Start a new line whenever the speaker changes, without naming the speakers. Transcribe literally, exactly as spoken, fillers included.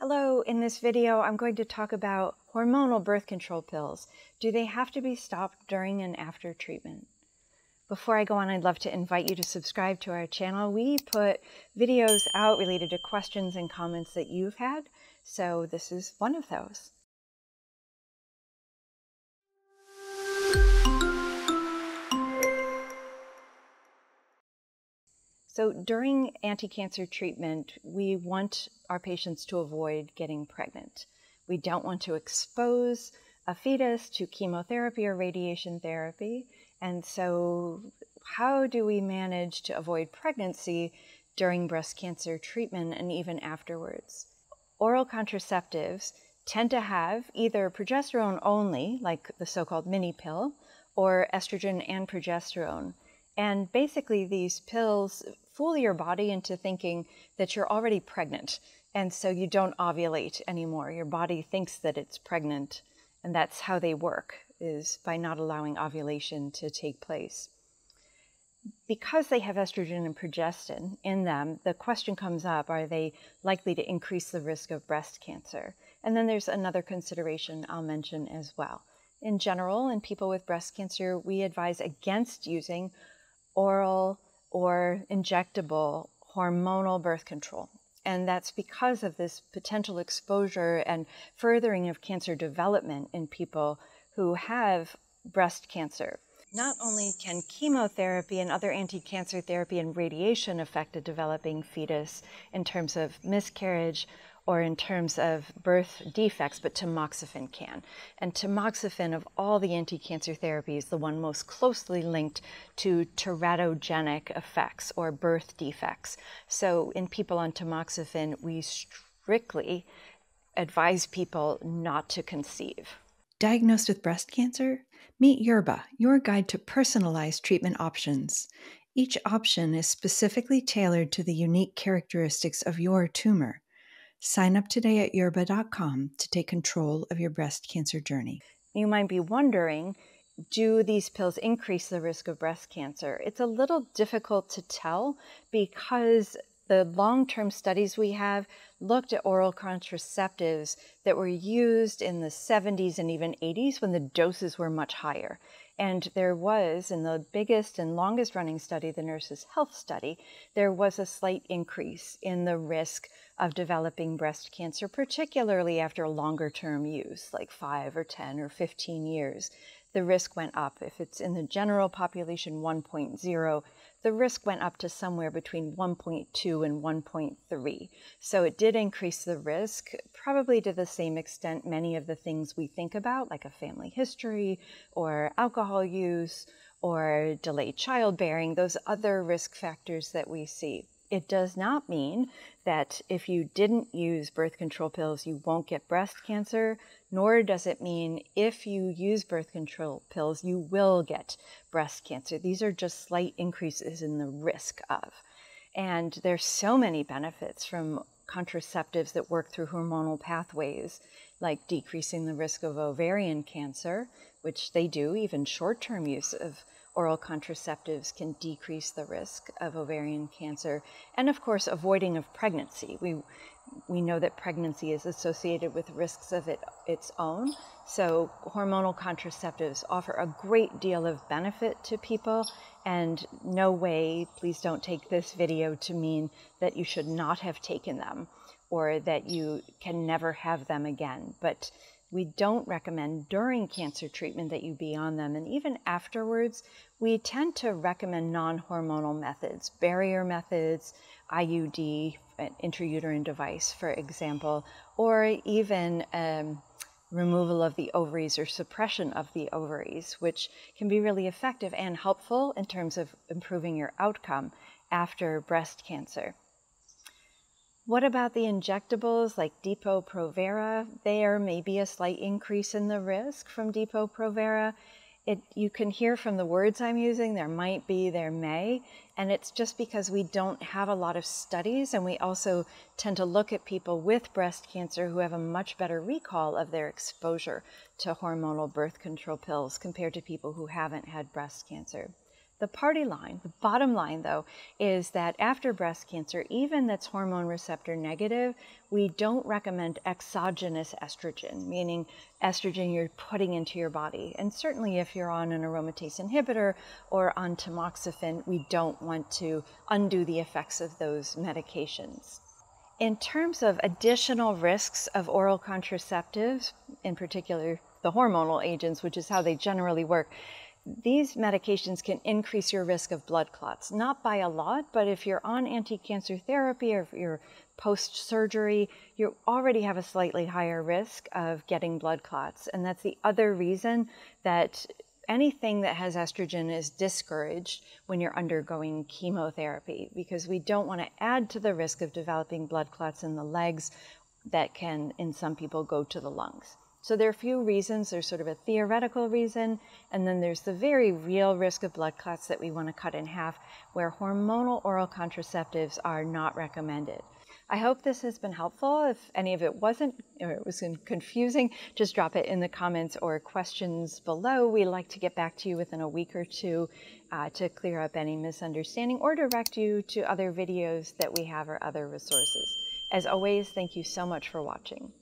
Hello, in this video I'm going to talk about hormonal birth control pills. Do they have to be stopped during and after treatment? Before I go on, I'd love to invite you to subscribe to our channel. We put videos out related to questions and comments that you've had, so this is one of those. So during anti-cancer treatment, we want our patients to avoid getting pregnant. We don't want to expose a fetus to chemotherapy or radiation therapy. And so how do we manage to avoid pregnancy during breast cancer treatment and even afterwards? Oral contraceptives tend to have either progesterone only, like the so-called mini pill, or estrogen and progesterone. And basically these pills fool your body into thinking that you're already pregnant, and so you don't ovulate anymore. Your body thinks that it's pregnant, and that's how they work, is by not allowing ovulation to take place. Because they have estrogen and progestin in them, the question comes up, are they likely to increase the risk of breast cancer? And then there's another consideration I'll mention as well. In general, in people with breast cancer, we advise against using oral or injectable hormonal birth control. And that's because of this potential exposure and furthering of cancer development in people who have breast cancer. Not only can chemotherapy and other anti-cancer therapy and radiation affect a developing fetus in terms of miscarriage or in terms of birth defects, but tamoxifen can. And tamoxifen, of all the anti-cancer therapies, is the one most closely linked to teratogenic effects or birth defects. So in people on tamoxifen, we strictly advise people not to conceive.
Diagnosed with breast cancer? Meet Yerbba, your guide to personalized treatment options. Each option is specifically tailored to the unique characteristics of your tumor. Sign up today at yerbba dot com to take control of your breast cancer journey.
You might be wondering, do these pills increase the risk of breast cancer? It's a little difficult to tell because the long-term studies we have looked at oral contraceptives that were used in the seventies and even eighties when the doses were much higher. And there was, in the biggest and longest running study, the Nurses' Health Study, there was a slight increase in the risk of developing breast cancer, particularly after longer term use, like five or ten or fifteen years. The risk went up. If it's in the general population one point zero, the risk went up to somewhere between one point two and one point three. So it did increase the risk, probably to the same extent many of the things we think about, like a family history or alcohol use or delayed childbearing, those other risk factors that we see. It does not mean that if you didn't use birth control pills, you won't get breast cancer, nor does it mean if you use birth control pills, you will get breast cancer. These are just slight increases in the risk of. And there's so many benefits from contraceptives that work through hormonal pathways, like decreasing the risk of ovarian cancer, which they do. Even short-term use of oral contraceptives can decrease the risk of ovarian cancer, and of course avoiding of pregnancy. We we know that pregnancy is associated with risks of it its own, so hormonal contraceptives offer a great deal of benefit to people, and no way, please don't take this video to mean that you should not have taken them or that you can never have them again. But we don't recommend during cancer treatment that you be on them, and even afterwards, we tend to recommend non-hormonal methods, barrier methods, I U D, an intrauterine device, for example, or even um, removal of the ovaries or suppression of the ovaries, which can be really effective and helpful in terms of improving your outcome after breast cancer. What about the injectables like Depo-Provera? There may be a slight increase in the risk from Depo-Provera. It, you can hear from the words I'm using, there might be, there may, and it's just because we don't have a lot of studies, and we also tend to look at people with breast cancer who have a much better recall of their exposure to hormonal birth control pills compared to people who haven't had breast cancer. The party line, the bottom line though, is that after breast cancer, even that's hormone receptor negative, we don't recommend exogenous estrogen, meaning estrogen you're putting into your body. And certainly if you're on an aromatase inhibitor or on tamoxifen, we don't want to undo the effects of those medications. In terms of additional risks of oral contraceptives, in particular the hormonal agents, which is how they generally work, these medications can increase your risk of blood clots, not by a lot, but if you're on anti-cancer therapy or if you're post-surgery, you already have a slightly higher risk of getting blood clots. And that's the other reason that anything that has estrogen is discouraged when you're undergoing chemotherapy, because we don't want to add to the risk of developing blood clots in the legs that can, in some people, go to the lungs. So there are a few reasons. There's sort of a theoretical reason, and then there's the very real risk of blood clots that we want to cut in half, where hormonal oral contraceptives are not recommended. I hope this has been helpful. If any of it wasn't, or it was confusing, just drop it in the comments or questions below. We'd like to get back to you within a week or two uh, to clear up any misunderstanding or direct you to other videos that we have or other resources. As always, thank you so much for watching.